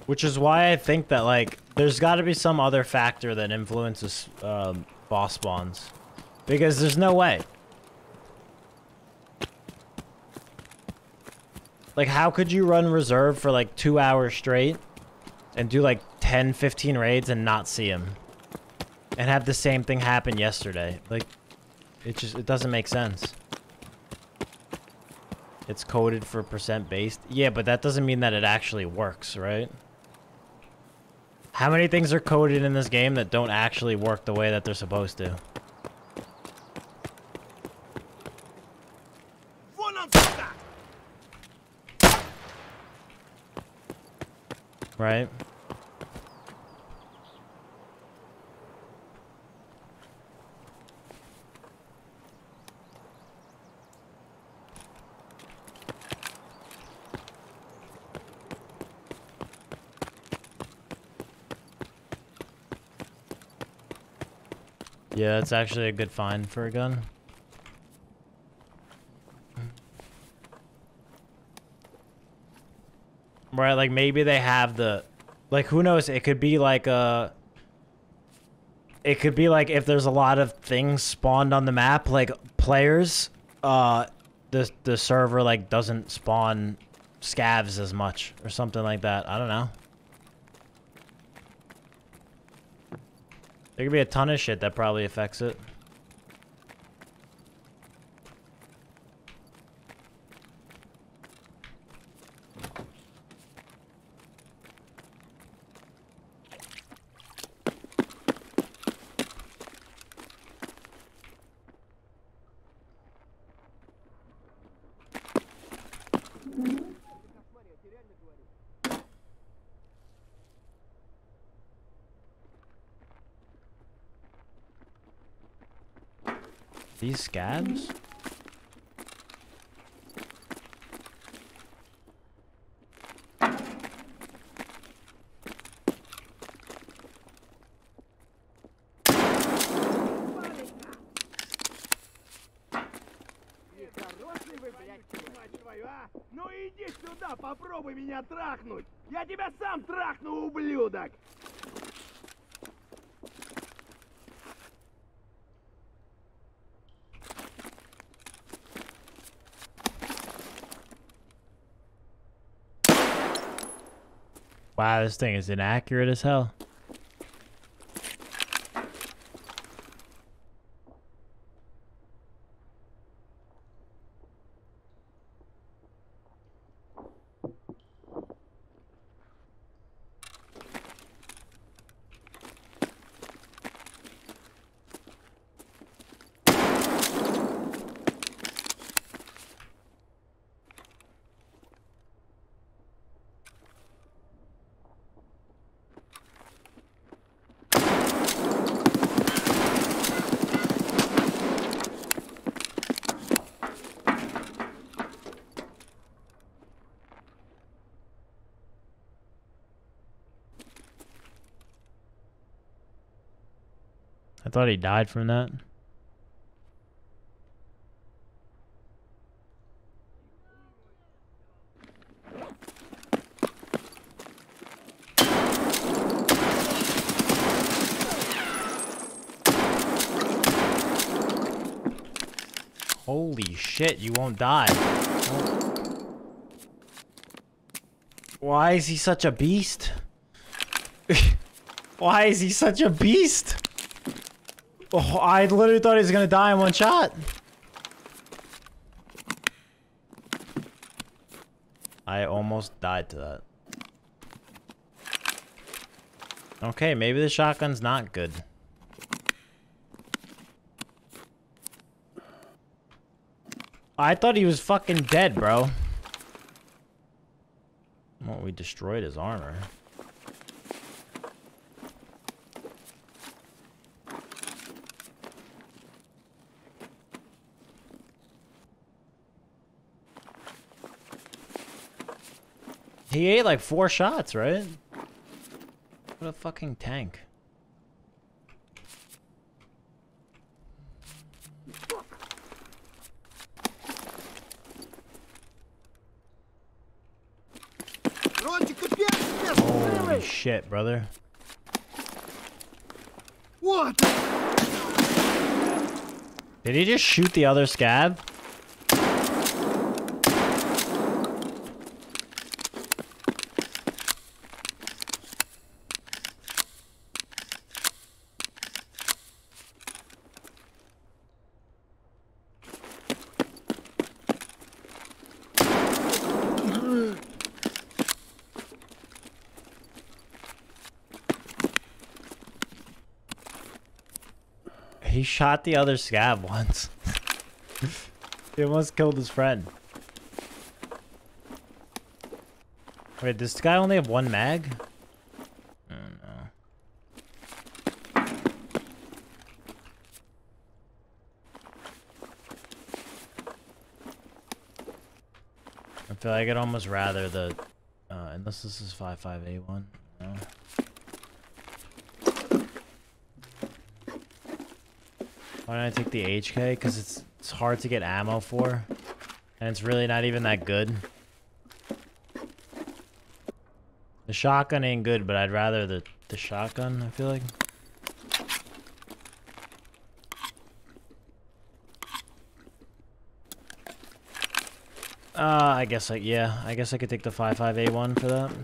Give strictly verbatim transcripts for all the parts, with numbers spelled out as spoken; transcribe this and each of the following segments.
Which is why I think that, like, there's got to be some other factor that influences um, boss spawns. Because there's no way. Like, how could you run reserve for, like, two hours straight and do, like, ten, fifteen raids and not see him? And have the same thing happen yesterday? Like, it just, it doesn't make sense. It's coded for percent based. Yeah, but that doesn't mean that it actually works, right? How many things are coded in this game that don't actually work the way that they're supposed to? Right? Yeah, it's actually a good find for a gun. Right, like maybe they have the, like who knows, it could be like a, it could be like if there's a lot of things spawned on the map, like players, uh, the, the server like doesn't spawn scavs as much or something like that. I don't know. There could be a ton of shit that probably affects it. These scabs? Ну иди сюда, попробуй меня трахнуть! Я тебя сам трахну, ублюдок! Wow, this thing is inaccurate as hell. I thought he died from that. Holy shit, you won't die. Why is he such a beast? Why is he such a beast? Oh, I literally thought he was gonna die in one shot. I almost died to that. Okay, maybe the shotgun's not good. I thought he was fucking dead, bro. Well, we destroyed his armor. He ate like four shots, right? What a fucking tank. Рончик, ты пьяный? Holy shit, brother. What? Did he just shoot the other scab? He shot the other scab once. He almost killed his friend. Wait, does this guy only have one mag? Oh no. I feel like I'd almost rather the... Uh, unless this is five five eight one. No. Why don't I take the H K? Because it's, it's hard to get ammo for. And it's really not even that good. The shotgun ain't good, but I'd rather the, the shotgun, I feel like. Uh, I guess I, yeah, I guess I could take the five five eight one for that.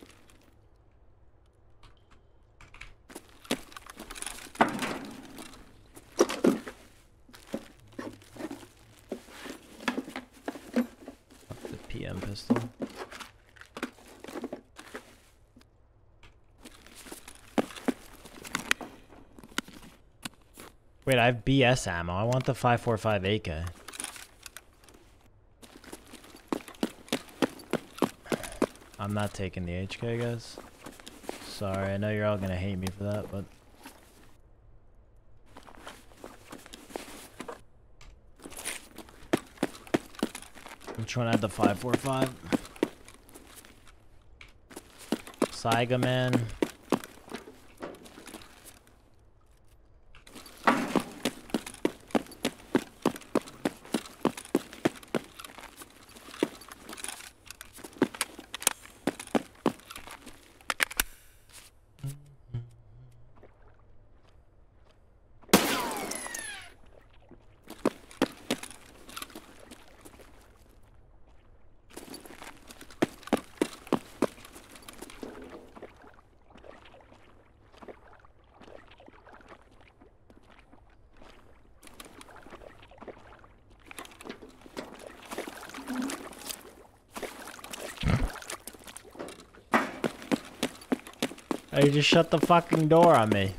P M pistol. Wait, I have B S ammo. I want the five forty-five A K. I'm not taking the H K, guys. Sorry, I know you're all gonna hate me for that, but... Which one had the five forty-five? Saiga Man. Oh, you just shut the fucking door on me.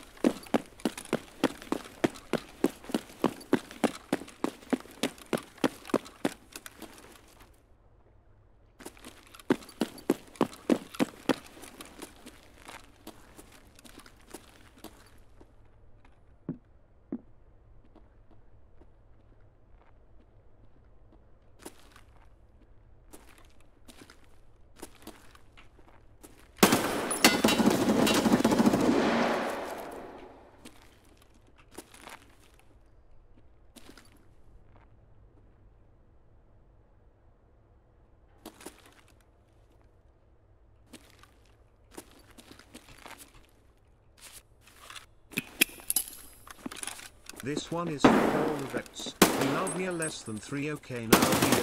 This one is for all the vets. We love me less than three okay now.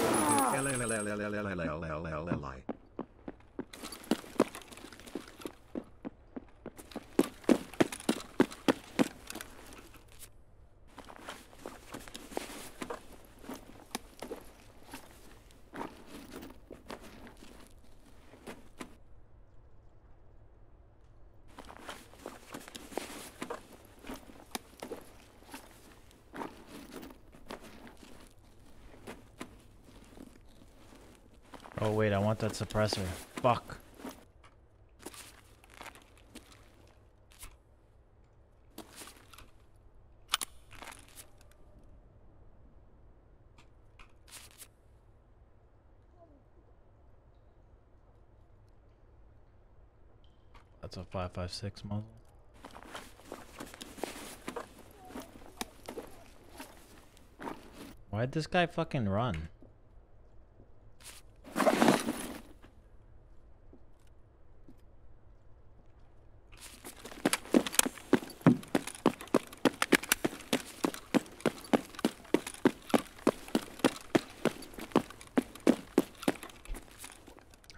Oh wait, I want that suppressor. Fuck. That's a five five six muzzle. Why'd this guy fucking run?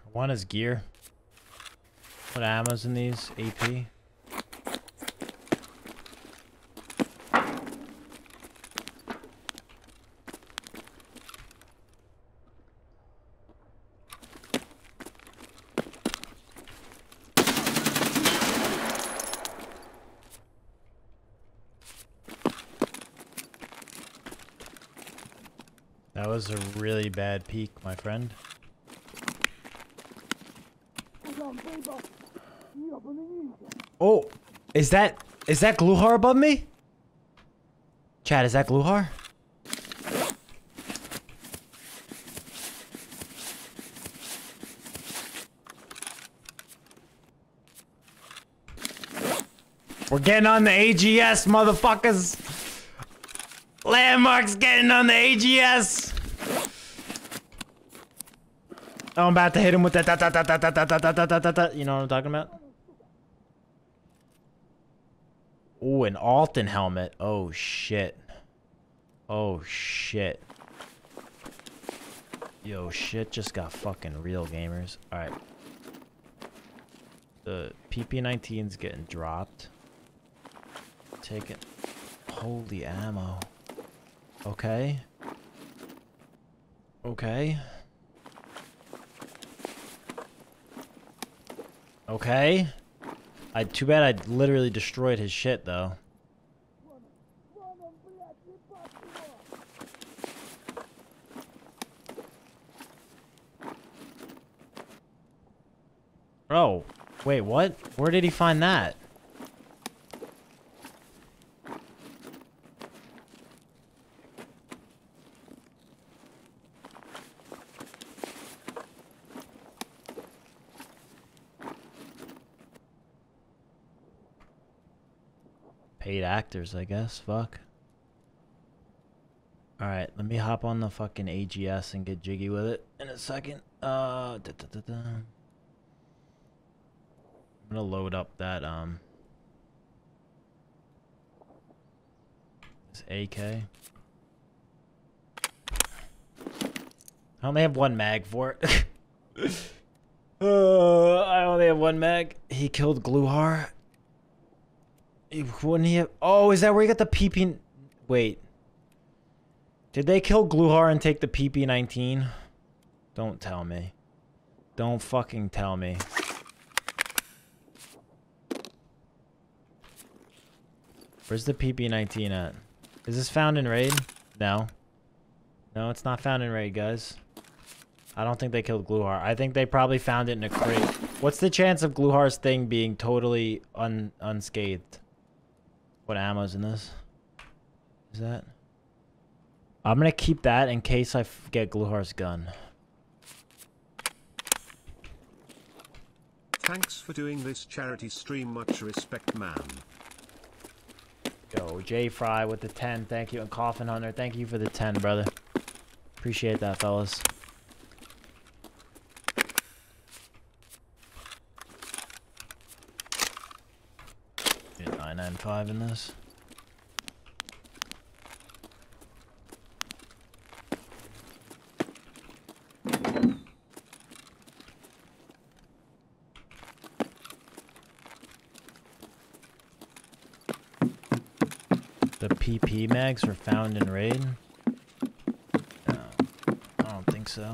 One is gear. What ammo's in these? A P. That was a really bad peek, my friend. Oh, is that is that Gluhar above me? Chad, is that Gluhar? We're getting on the A G S, motherfuckers. Landmark's getting on the A G S. Oh, I'm about to hit him with that. Da, da, da, da, da, da, da, da, da, da, da. You know what I'm talking about? Ooh, an Alton helmet. Oh, shit. Oh, shit. Yo, shit just got fucking real, gamers. Alright. The P P nineteen's getting dropped. Take it. Holy ammo. Okay. Okay. Okay. I too bad I literally destroyed his shit though. Oh, wait, what? Where did he find that? Paid actors, I guess. Fuck. Alright, let me hop on the fucking A G S and get jiggy with it in a second. Uh, da, da, da, da. I'm gonna load up that, um... this A K. I only have one mag for it. uh, I only have one mag. He killed Gluhar. He, wouldn't he have... Oh, is that where he got the P P... Wait. Did they kill Gluhar and take the P P nineteen? Don't tell me. Don't fucking tell me. Where's the P P nineteen at? Is this found in raid? No. No, it's not found in raid, guys. I don't think they killed Gluhar. I think they probably found it in a crate. What's the chance of Gluhar's thing being totally un unscathed? What ammo's in this? Is that? I'm gonna keep that in case I get Gluhar's gun. Thanks for doing this charity stream. Much respect, man. Go, J Fry with the ten. Thank you. And Coffin Hunter, thank you for the ten, brother. Appreciate that, fellas. nine nine five in this. The P P mags were found in raid? No, I don't think so.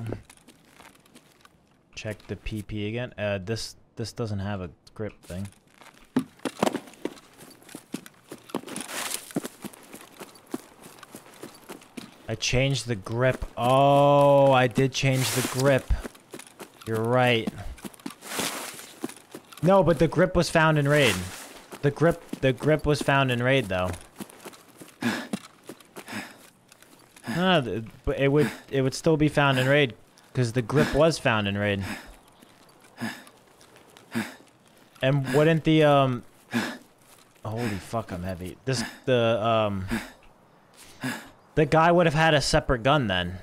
Check the P P again. Uh, this this doesn't have a grip thing. I changed the grip. Oh, I did change the grip. You're right. No, but the grip was found in raid. The grip, the grip was found in raid though. No, but it would, it would still be found in raid because the grip was found in raid. And wouldn't the um? Holy fuck, I'm heavy. This the um. The guy would have had a separate gun then.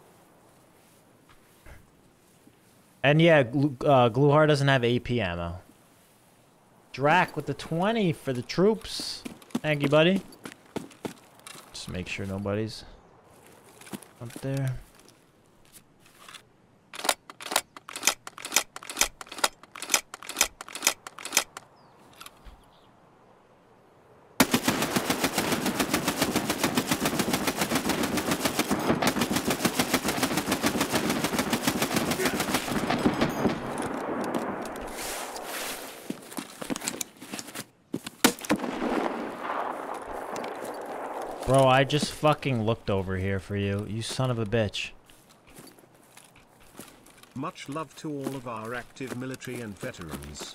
And yeah, uh, Gluhar doesn't have A P ammo. Drac with the twenty for the troops. Thank you, buddy. Just make sure nobody's up there. Bro, I just fucking looked over here for you. You son of a bitch. Much love to all of our active military and veterans.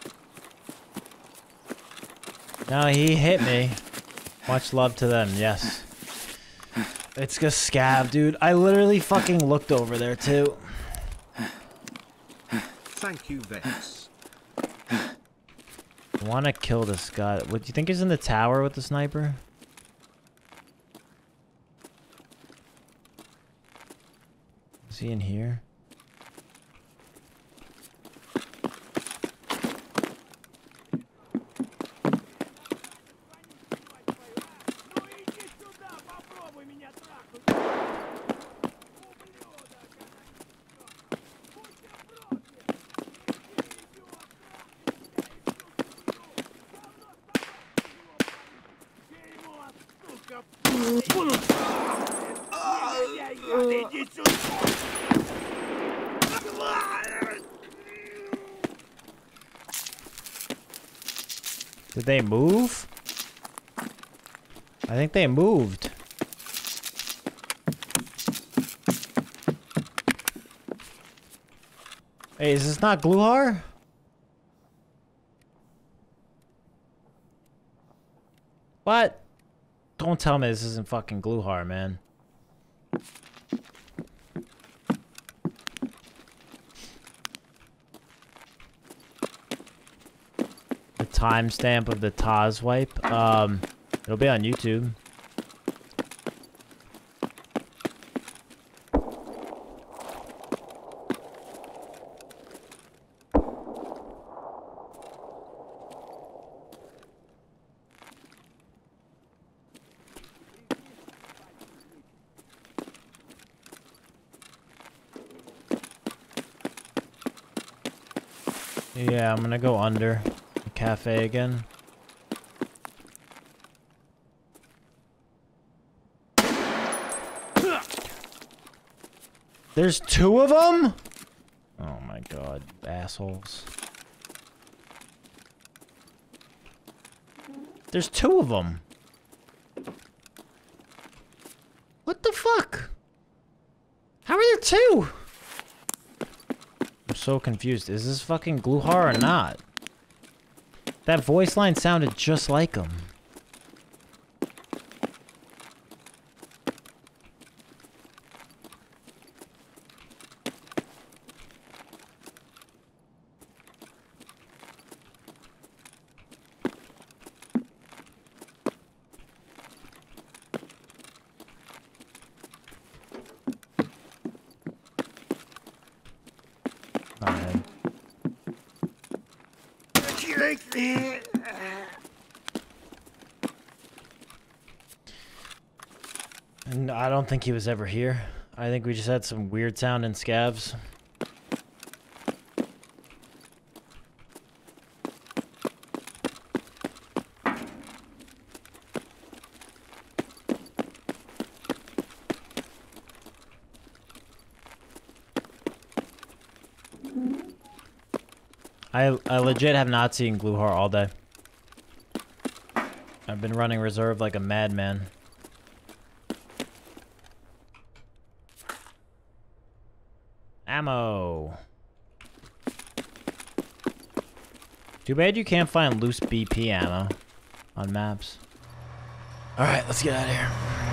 No, he hit me. Much love to them, yes. It's just Scav, dude. I literally fucking looked over there, too. Thank you, Vex. I want to kill this guy. What, do you think he's in the tower with the sniper? Is he in here? Ну иди сюда, попробуй меня трахнуть. Ублюдок, будь против. Иди сюда! Did they move? I think they moved. Hey, is this not Gluhar? What? Don't tell me this isn't fucking Gluhar, man. The timestamp of the Taz wipe. Um, it'll be on YouTube. Yeah, I'm gonna go under the cafe again. There's two of them? Oh my god, assholes. There's two of them. What the fuck? How are there two? I'm so confused. Is this fucking Gluhar or not? That voice line sounded just like him. And I don't think he was ever here. I think we just had some weird sounding scavs. I, I legit have not seen Gluhar all day. I've been running reserve like a madman. Ammo. Too bad you can't find loose B P ammo on maps. Alright, let's get out of here.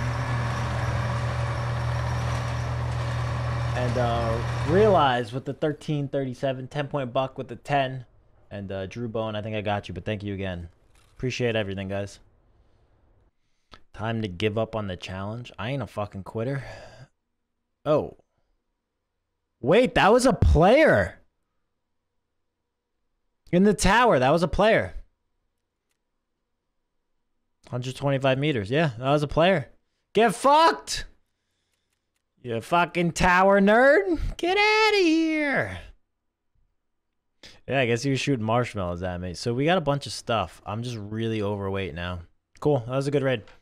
And uh, realize with the thirteen thirty-seven, ten point buck with the ten, and uh, Drew Bone, I think I got you, but thank you again. Appreciate everything, guys. Time to give up on the challenge. I ain't a fucking quitter. Oh. Wait, that was a player. In the tower, that was a player. one hundred twenty-five meters. Yeah, that was a player. Get fucked! You fucking tower nerd. Get out of here. Yeah, I guess he was shooting marshmallows at me. So we got a bunch of stuff. I'm just really overweight now. Cool. That was a good raid.